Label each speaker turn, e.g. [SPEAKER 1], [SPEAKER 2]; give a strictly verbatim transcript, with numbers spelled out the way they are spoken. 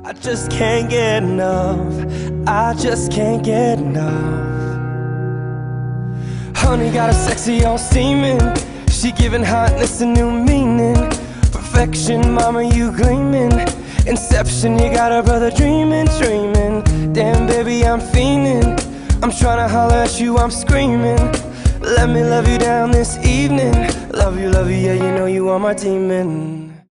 [SPEAKER 1] I just can't get enough. I just can't get enough. Honey got a sexy on steaming. She giving hotness a new meaning. Perfection, mama, you gleaming. Inception, you got a brother dreaming, dreaming. Damn, baby, I'm fiending. I'm tryna holler at you, I'm screaming. Let me love you down this evening. Love you, love you, yeah, you know you are my demon.